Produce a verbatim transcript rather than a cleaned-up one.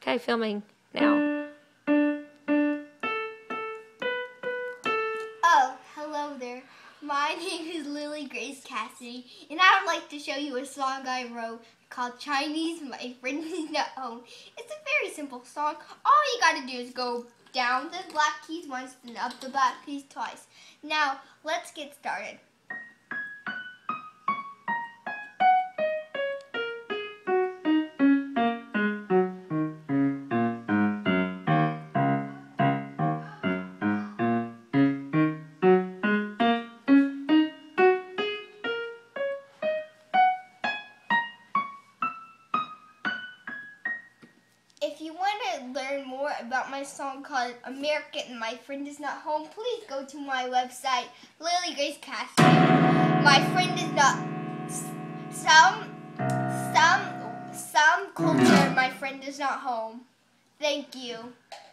Okay, filming now. Oh, hello there. My name is Lily Grace Cassidy, and I would like to show you a song I wrote called Chinese, My Friend Is Not Home. It's a very simple song. All you gotta do is go down the black keys once and up the black keys twice. Now, let's get started. If you want to learn more about my song called American, My Friend Is Not Home, please go to my website, Lily Grace Cassidy. My friend is not some some some culture. My friend is not home. Thank you.